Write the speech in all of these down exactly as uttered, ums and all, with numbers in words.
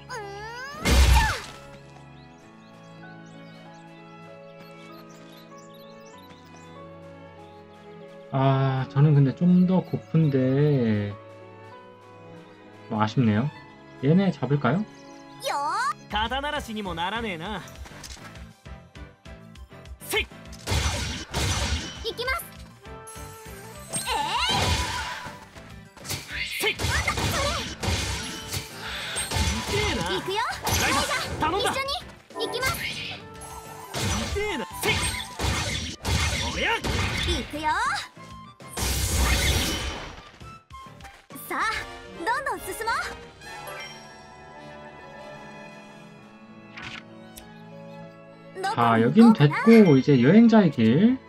아, 저는 근데 좀 더 고픈데 좀 아쉽네요. 얘네 잡을까요? 肩慣らしにもならねえな。せい。 行きます。 せい。痛えな。 行くよ。 ライダ頼んだ。 一緒に行きます。 痛えな。せい。おや。 行くよ。さあ、どんどん進もう。 자, 여긴 됐고 이제 여행자의 길.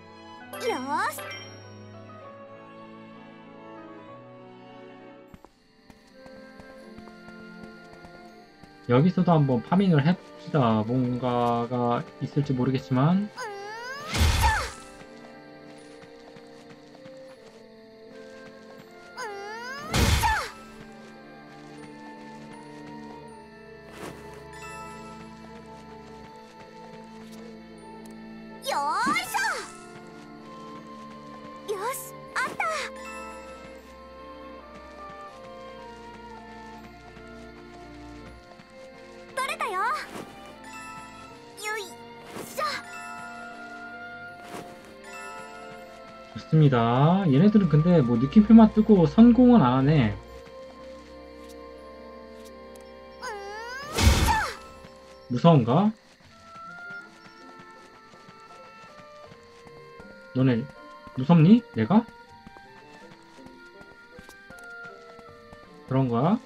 여기서도 한번 파밍을 해봅시다. 뭔가가 있을지 모르겠지만. 좋습니다. 얘네들은 근데 뭐 느낌표만 뜨고 성공은 안 하네. 무서운가? 너네 무섭니? 내가? 그런가?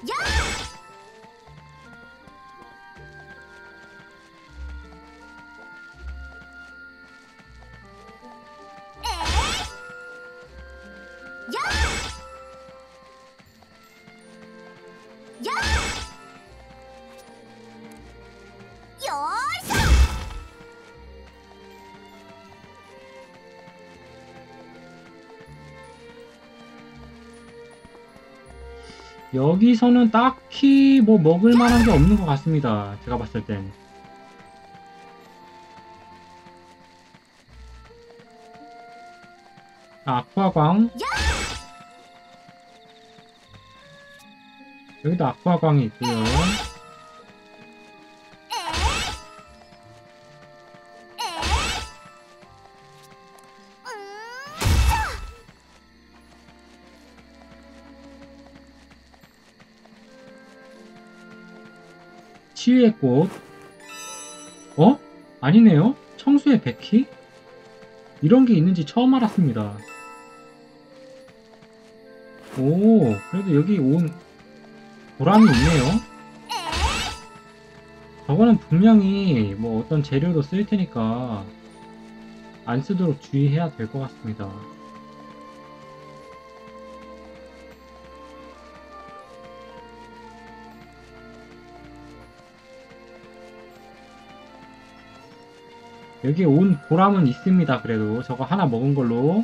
여기서는 딱히 뭐 먹을 만한 게 없는 것 같습니다. 제가 봤을 땐. 아, 아쿠아광. 여기도 아쿠아광이 있고요. 치유의 꽃. 어? 아니네요? 청수의 백희? 이런 게 있는지 처음 알았습니다. 오, 그래도 여기 온 보람이 있네요. 저거는 분명히 뭐 어떤 재료로 쓰일 테니까 안 쓰도록 주의해야 될 것 같습니다. 여기 온 보람은 있습니다. 그래도 저거 하나 먹은 걸로.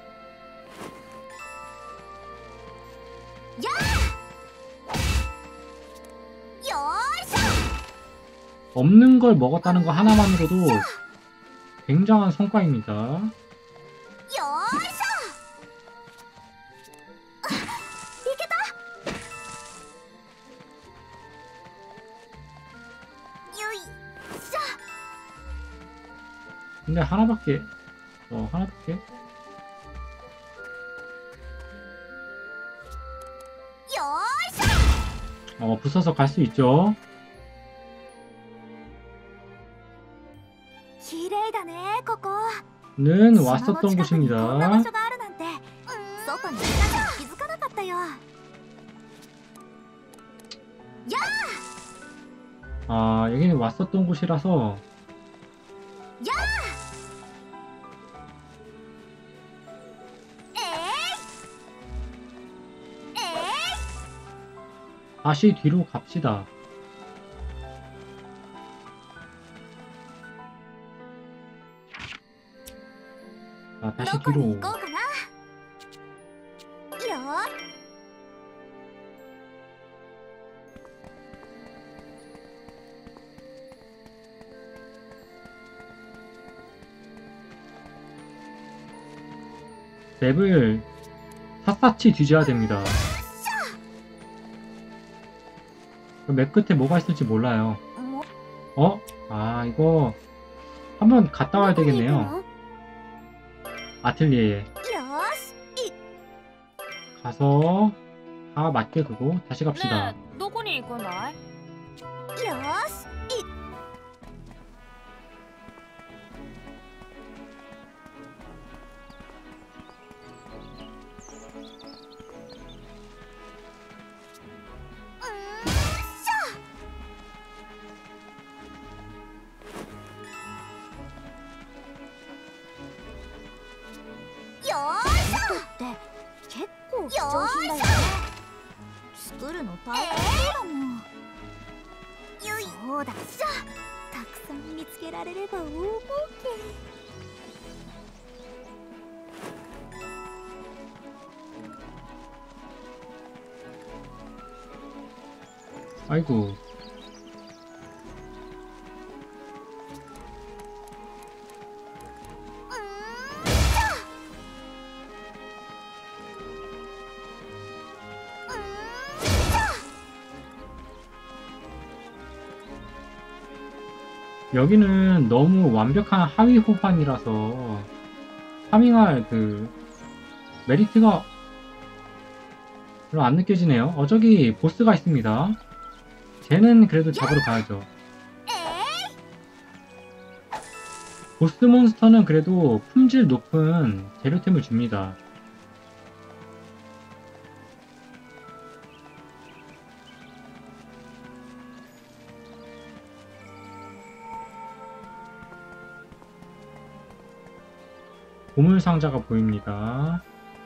없는 걸 먹었다는 거 하나만으로도 굉장한 성과입니다. 근데 하나밖에 어 하나밖에 어 부숴서 갈 수 있죠. 는 왔었던 곳입니다. 아, 여기는 왔었던 곳이라서 다시 뒤로 갑시다. 자, 다시 뒤로. 맵을 샅샅이 뒤져야 됩니다. 그 맵 끝에 뭐가 있을지 몰라요. も 어? 아, 이거 한번 갔다 와야 どこに行く 되겠네요. の 아틀리에에 よーし 가서 다 맞게 그거 다시 ね 갑시다. えどこに行くんだい？ いよーし よーしって結構貴重品だよね。作るの大変そうだもん。そうだ。たくさん見つけられれば大儲け。 아이고. 여기는 너무 완벽한 하위 호환이라서 파밍할 그 메리트가 별로 안 느껴지네요. 어, 저기 보스가 있습니다. 쟤는 그래도 잡으러 가야죠. 보스 몬스터는 그래도 품질 높은 재료템을 줍니다. 보물상자가 보입니다.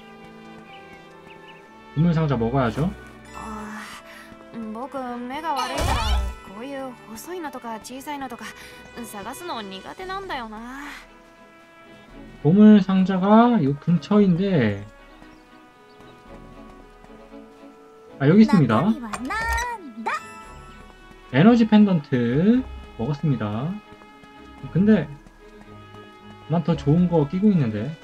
보물상자 먹어야죠. あー僕目が悪いからこういう細いのとか小さいのとか探すの苦手なんだよな。 보물상자가 이 근처인데 아 여기 中 있습니다. 身はなんだ。 에너지 펜던트 먹었습니다. 근데 난 더 좋은 거 끼고 있는데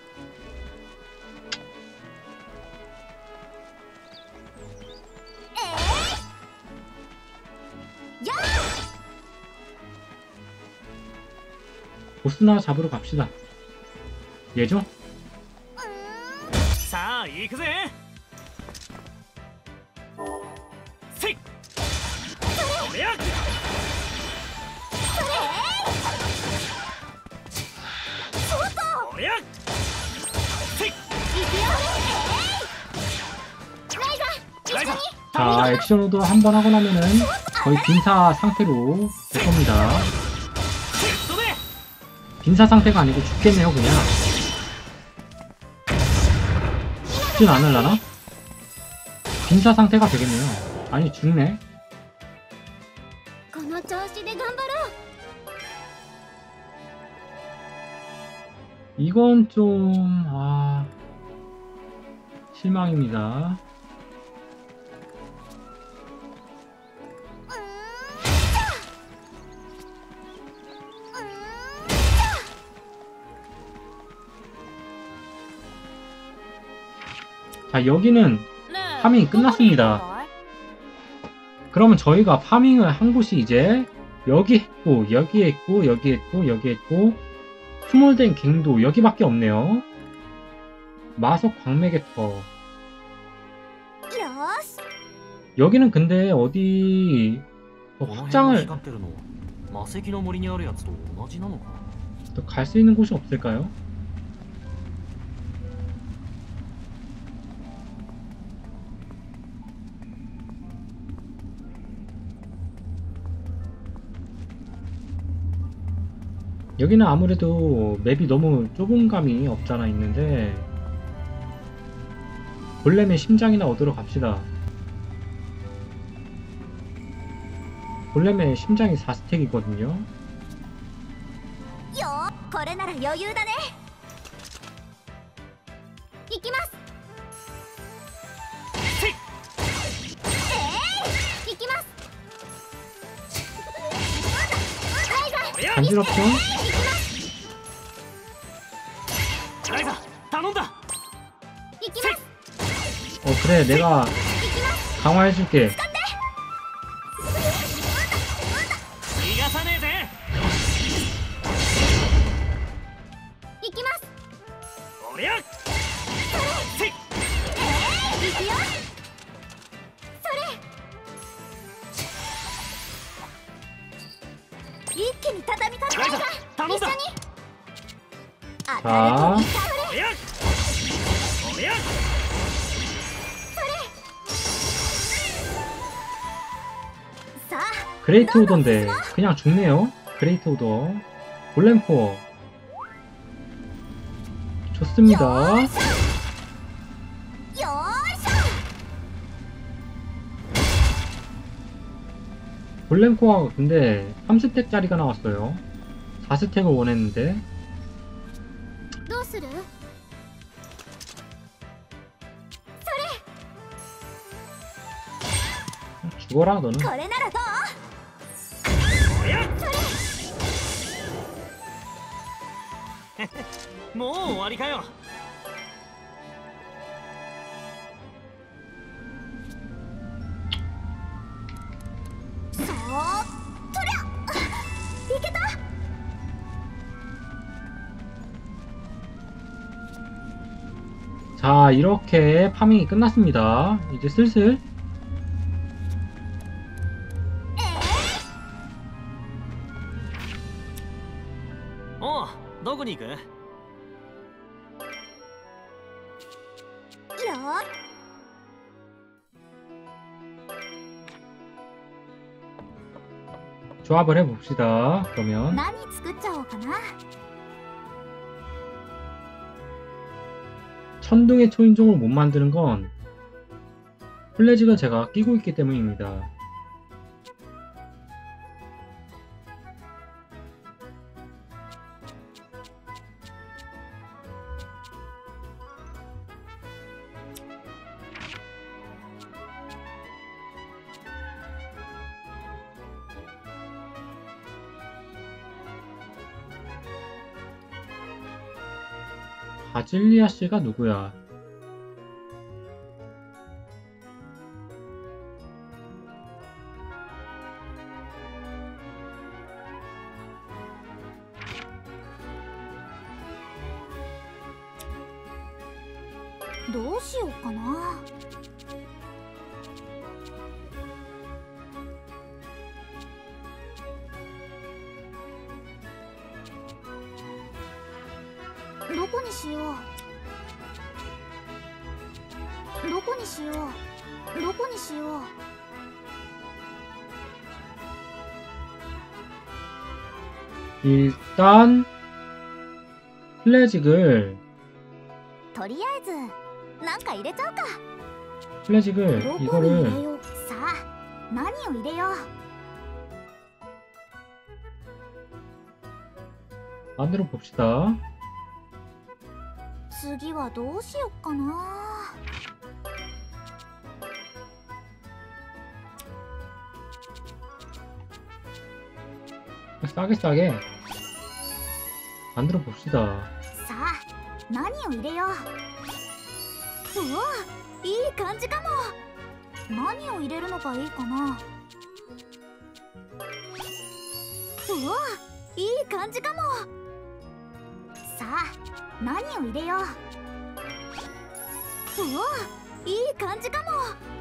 보스나 잡으러 갑시다. 얘죠? さあ行くぜせいおやおやせい 자 액션로도 한 번 하고 나면은 거의 빈사 상태로 될 겁니다. セットで 빈사 상태가 아니고 죽겠네요 그냥. 죽진 않을라나? 빈사 상태가 되겠네요. 아니 죽네. この調子で頑張ろう。 이건 좀 아... 실망입니다. 자 여기는 ねえ 파밍이 どこに行くん 끝났습니다. だい？ 그러면 저희가 파밍을 한 곳이 이제 여기 했고 여기 했고 여기 했고 여기 했고 스몰된 갱도 여기밖에 없네요. 마석 광맥의 터 よーし。 여기는 근데 어디 더 この辺が 확장을 光ってるの魔石の森にあるやつと同じなのか。 더 갈 수 있는 곳이 없을까요? 여기는 아무래도 맵이 너무 좁은 감이 없잖아 있는데 골렘의 심장이나 얻으러 갑시다. 골렘의 심장이 사 스택이거든요. よー、これなら余裕だね。行きます。 せい行きます。 おや 간지럽죠? ライザ頼んだ 그래, 내가 강화해줄게. 逃がさねえぜ。 行きます。 おりゃせい。 行くよ。それ。一気に畳みかけないか。 頼んだ。 一緒に。当たると見た。 おりゃおりゃ。 그레이트 오더인데 그냥 죽네요. 그레이트 오더. 골렘코어. 좋습니다. 골렘코어가 근데 삼 스택짜리가 나왔어요. 사 스택을 원했는데. 죽어라 너는. もう終わりかよ。 そう、そりゃいけた。 자, 이렇게 파밍이 끝났습니다. 이제 슬슬 어, どこに行く？ よっ 조합을 해봅시다. 그러면 何作っちゃおうかな。 천둥의 초인종을 못 만드는 건 플래직을 제가 끼고 있기 때문입니다. 바질리아 씨가 누구야? 뭐しようかな。 どこにしよう。どこにしよう。どこにしよう。 일단 플래직을 とりあえずなんか入れちゃうか。 플래직을 どこに入れ 이거를 よう。さあ、何を入れよう。 만들어 봅시다. 次はどうしよっかな。 싸게 싸게 만들어 봅시다. さあ、何を入れよう。うわ、いい感じかも。何を入れるのがいいかな。うわ、いい感じかも。さあ、何を入れよう。うわ、いい感じかも。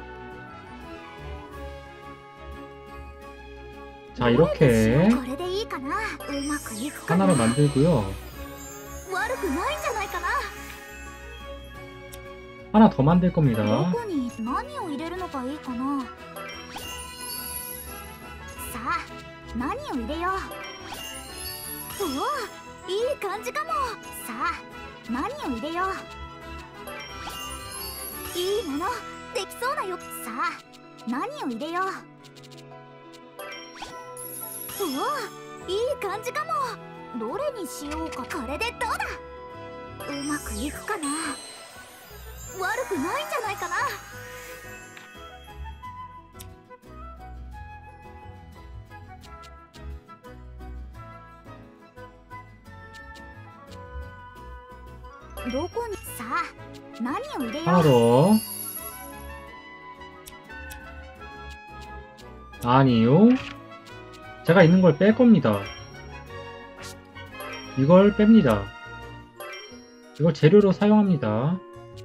자, 이렇게 これでいいかな。うまくいくかな。 하나를 만들고요. 悪くないんじゃないかな。 하나 더 만들 ど 겁니다. こに何を入れるのがいいかな。さあ、何を入れよう。うわ、いい感じかも。さあ、何を入れよう。いいものできそうだよ。さあ、何を入れよう。うわ、いい感じかも。どれにしようか。これでどうだ。うまくいくかな。悪くないんじゃないかな。 どこにさあ、何を入れよう。 하나 더. 아니요. 제가 있는 걸 뺄 겁니다. 이걸 뺍니다. 이걸 재료로 사용합니다.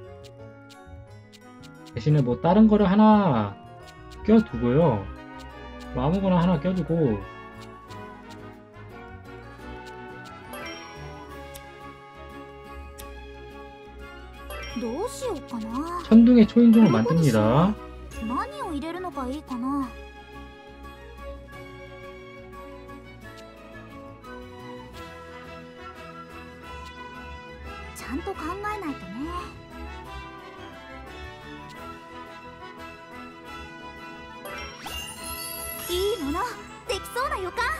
대신에 뭐 다른 거를 하나 껴두고요. 뭐 아무거나 하나 껴두고 천둥의 초인종을 만듭니다. 何を入れるのがいいかな。ちゃんと考えないとね。いいものできそうな予感。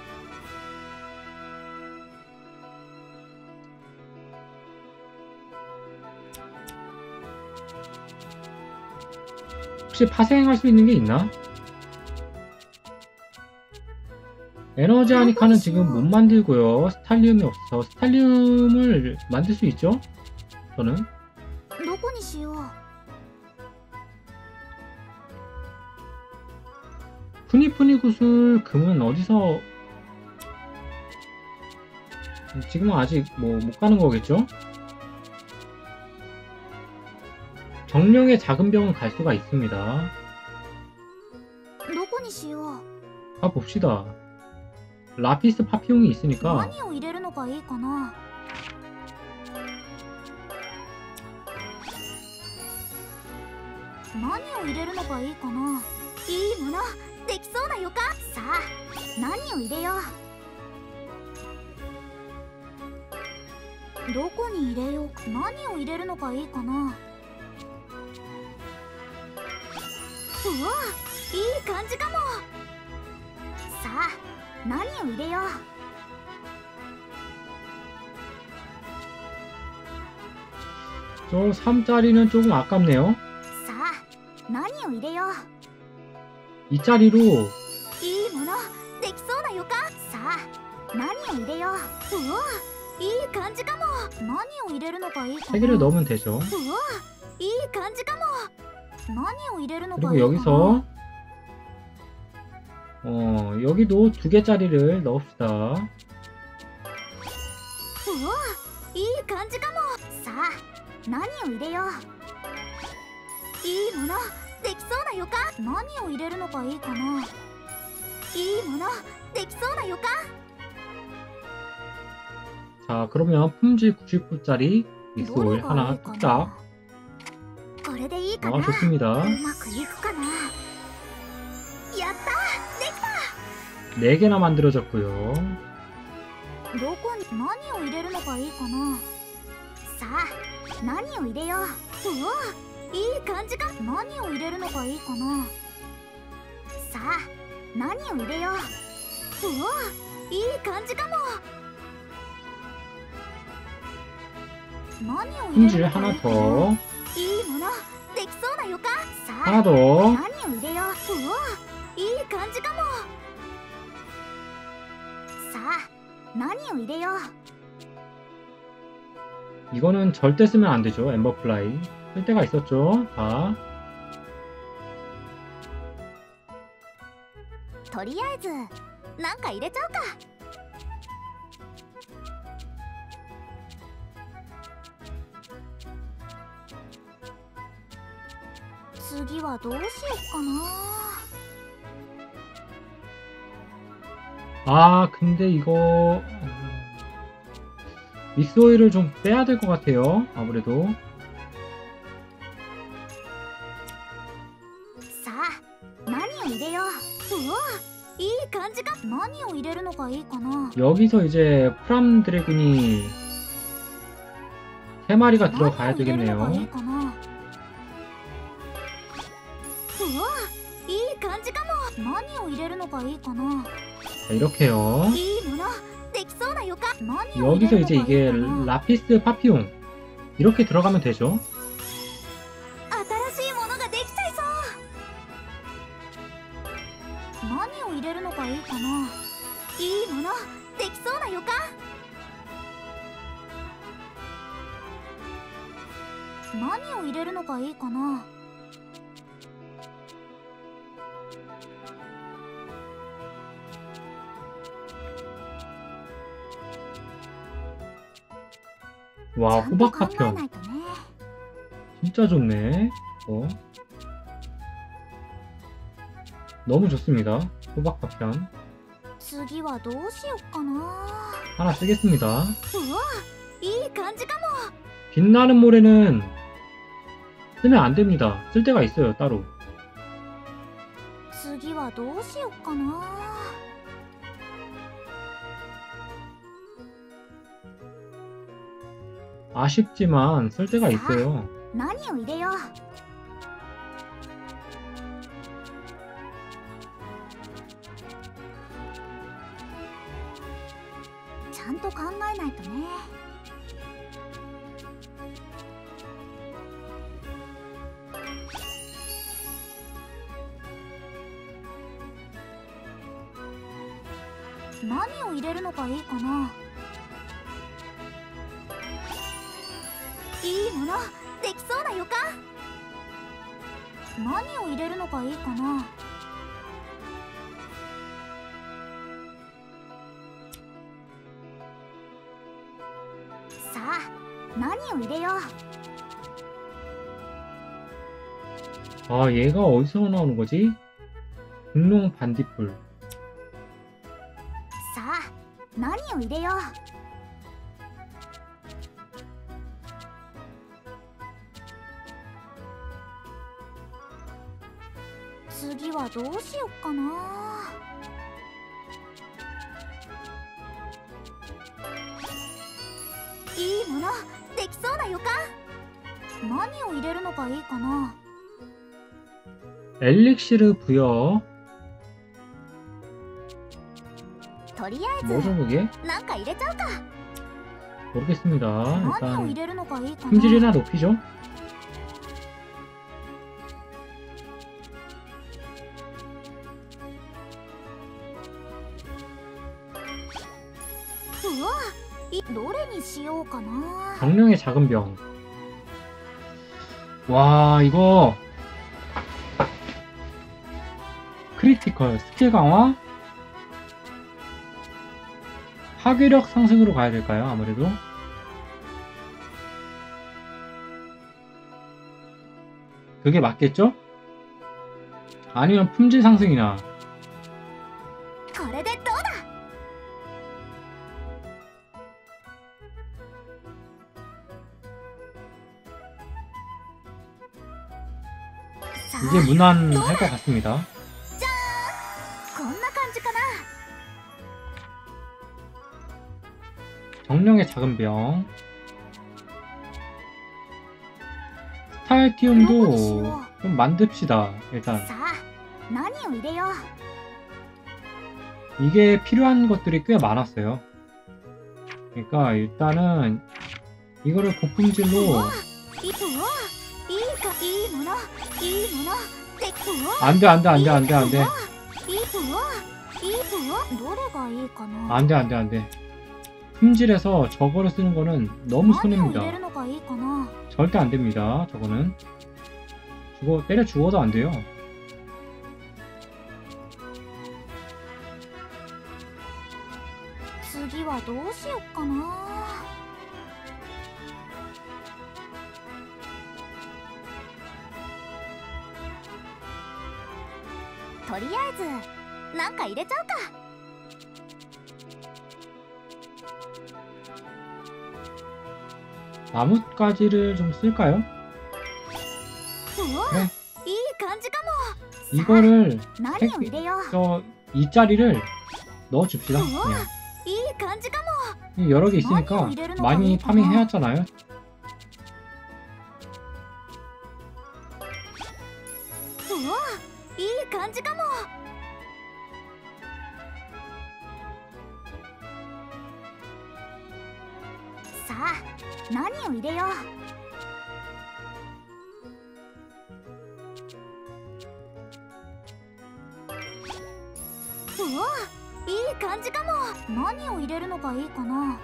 혹시 파생할 수 있는 게 있나? 에너지 하니카는 지금 못 만들고요. 스탈리움이 없어서 스탈리움을 만들 수 있죠? 저는. どこにしよう。 푸니푸니 구슬 금은 어디서 지금은 아직 뭐 못 가는 거겠죠? 정령의 작은 병은 갈 수가 있습니다. どこにしよう。 가봅시다. 라피스 파피용이 있으니까 何を入れるのがいいかな。何を入れるのがいいかな。いいものできそうな予感。さあ何を入れよう。どこに入れよう。何を入れるのがいいかな。うわいい感じかも。さあ何を入れよう。 저 삼 짜리는 조금 아깝네요. さあ何を入れよう。 이 짜리로 いいものできそうな予感。さあ何を入れよう。うわいい感じかも。何を入れるのがいいかな。 세 개를 넣으면 되죠. うわいい感じかも。何を入れるのがいい 그리고 かな。 여기서 어 여기도 두 개짜리를 넣읍시다. うわいい感じかも。さあ何を入れよう。いいものできそうな予感。何を入れるのがいいかな。いいものできそうな予感。 자 그러면 품질 구십 불짜리 미스오일 하나 뚝딱. これでいいかな。 아 좋습니다. うまくいくかな。やったできた。 네 개나 만들어졌고요. どこに何を入れるのがいいかな。さあ何を入れよう。うわいい感じか。何を入れるのがいいかな。さあ何を入れよう。うわいい感じかも。何を入れ 품질 るのが 하나 いいかな。 더. いいものできそうな予感。さあ 하나 더. 何を入れよう。うわいい感じかも。さあ何を入れよう。 이거는 절대 쓰면 안 되죠. 엠버플라이. 쓸 때가 있었죠. 다. とりあえずなんか入れちゃうか。次はどうしよっかな。 아 근데 이거 미스오일을 좀 빼야 될 것 같아요. 아무래도. さあ何を入れよう。うわいい感じか。何を入れるのがいいかな。 여기서 이제 프람 드래곤이 세 마리가 들어가야 何を入れるのがいい 되겠네요. かな。うわいい感じかも。何を入れるのがいいかな。 자, 이렇게요. いいものできそうな予感。何を入れ 여기서 るの 이제 がいい 이게 かな。 라피스 파피용 이렇게 들어가면 되죠. 新しいものができちゃいそう。何を入れるのがいいかな。いいものできそうな予感。何を入れるのがいいかな。 와, ちゃんと 호박 考えな 파편 いとね。 진짜 좋네. 어. 너무 좋습니다. 호박 파편 次はどうしよっかな。 하나 쓰겠습니다. うわ、いい感じかも。 빛나는 모래는 쓰면 안 됩니다. 쓸 데가 있어요, 따로. 次はどうしよっかな。 아쉽지만 쓸 데가 있어요. 何を入れよう。ちゃんと考えないとね。何を入れるのがいいかな。いいものできそうな予感。何を入れるのがいいかな。さあ、何を入れよう。 아, 얘가 어디서 나오는 거지? 공룡 반딧불. さあ、何を入れよう。次はどうしよっかな。いいものできそうな予感。何を入れるのがいいかな。 엘릭시르 부여. とりあえ 뭐죠 ず 그게? なんか入れちゃうか。 모르겠습니다. 何を 일단 入れるのがいいかな。 품질이나 높이죠. うわ、いどれにしようかな。 정령의 작은 병. 와, 이거 크리티컬 스킬 강화, 파괴력 상승으로 가야 될까요? 아무래도 그게 맞겠죠? 아니면 품질 상승이나. これでどうだ。 さ 이게 あ、 무난할 것 같습니다. こんな感じかな。 정령의 작은 병. 스타일티움도 좀 만듭시다. 일단 さあ、何を入れよう。 이게 필요한 것들이 꽤 많았어요. 그러니까 일단은 이거를 고품질로 いうわ、いいか、いいもの、いいもの。で、うわ、 안돼 안돼 안돼 안돼 안돼 いいうわ、いいうわ。どれがいいかな。 안돼 안돼 안돼 품질에서 저거를 쓰는 거는 너무 何を入 손해입니다. れるのがいいかな。 절대 안 됩니다. 저거는 죽어 때려 죽어도 안 돼요. 次はどうしよっかな。 とりあえずなんか入れちゃうか。 나뭇가지를 좀 쓸까요? うわ、 네. いい感じかも。 이거를 何を入れよう。 저 이 자리를 넣어줍시다. 우와. 그냥 いい感じかも。 여러 개 있으니까 많이 이래는 많이 거니까. 파밍 해왔잖아요. うわ、いい感じかも。 さあ、何を入れよう。 うわ、いい感じかも。何を入れるのがいいかな。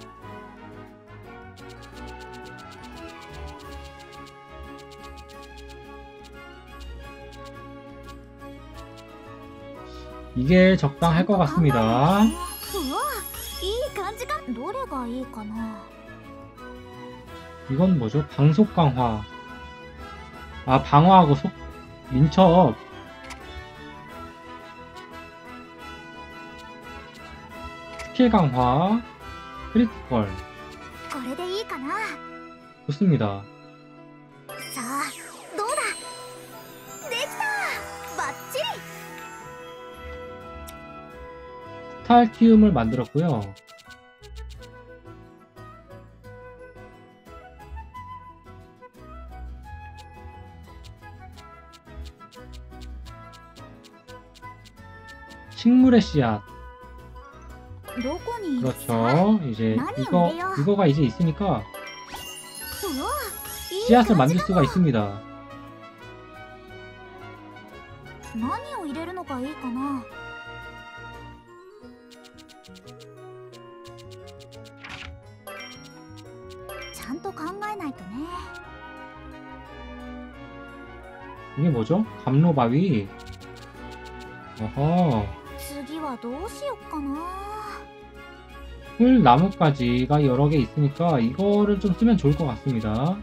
이게 적당할 것 같습니다. うわ、いい感じか。どれがいいかな。 이건 뭐죠? 방속 강화. 아, 방어하고 속, 민첩. 스킬 강화. 크리티컬. これでいいかな。 좋습니다. さあどうだ。できた。バッチリ。 스탈티움을 만들었고요. 식물의 씨앗. どこにいる。 그렇죠. 이제 많이 이거 온대요. 이거가 이제 있으니까 うわいい 씨앗을 感じ 만들 だ。 수가 있습니다. 何を入れるのがいいかな。ちゃんと考えないとね。 이게 뭐죠? 감로바위. 어허. 次はどうしよっかな。 풀 나뭇가지가 여러 개 있으니까 이거를 좀 쓰면 좋을 것 같습니다.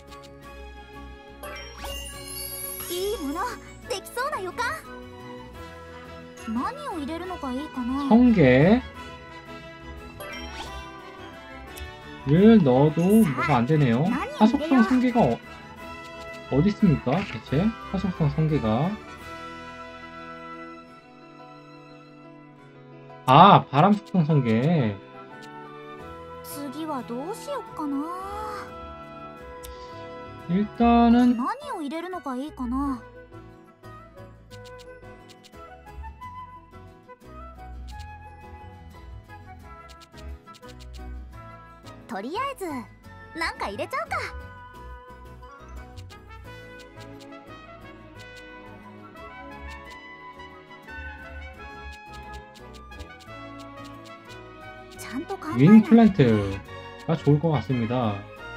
いいものできそうな予感。何を入れるのがいいかな。 성게를 넣어도 뭐가 안 되네요. 화속성 성게가 어, 어디 있습니까? 대체 화속성 성게가. 아, 바람 속성 성게. 次はどうしよっかな。 일단은 何を入れるのがいいかな。とりあえずなんか入れちゃうか。ちゃんと考えない 윙 플랜트가 좋을 것 같습니다.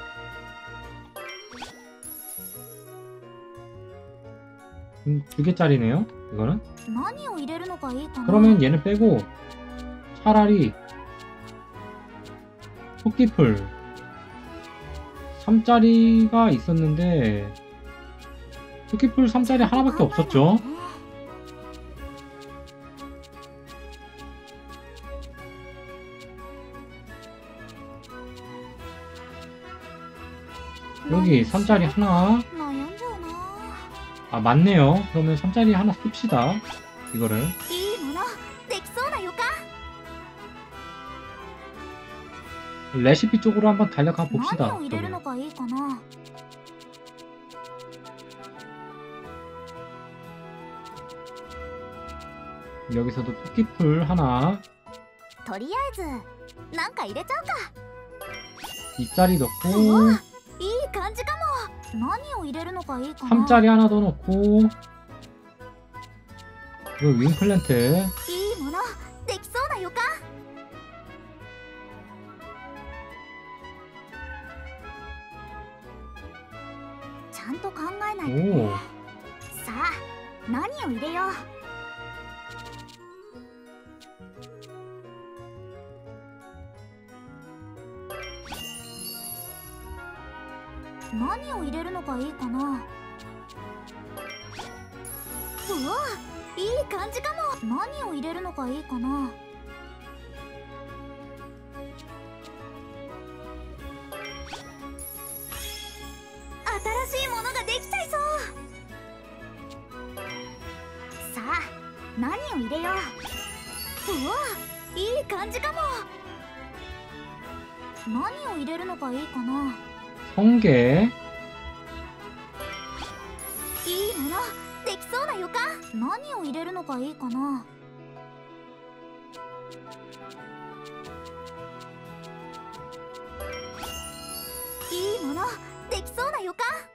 음, 두 개짜리네요. 이거는. 何を入れるのがいいかな。 그러면 얘는 빼고 차라리 토끼풀 삼 짜리가 있었는데 토끼풀 삼 짜리 하나밖에 없었죠. 여기 삼 짜리 하나. 悩んじゃうな。 아, 맞네요. 그러면 삼 짜리 하나 씁시다. 이거를. いいものできそうな予感。 레시피 쪽으로 한번 달려가 何 봅시다. を入れるの 그러면. がいいかな。 여기서도 토끼풀 하나. とりあえずなんか入れちゃうか。 이 짜리 う 넣고 わいい感じかも。何を入れるのがいいかな。 삼 짜리 하나 더 넣고 이거 윙 플랜트. いいものできそうな予感。 ちゃんと考えないとね。 오. さあ何を入れよう。何を入れるのがいいかな。うわいい感じかも。何を入れるのがいいかな。新しいものができちゃいそう。さあ何を入れよう。うわいい感じかも。何を入れるのがいいかな。 성게. いいものできそうな予感。何を入れるのがいいかな。いいものできそうな予感。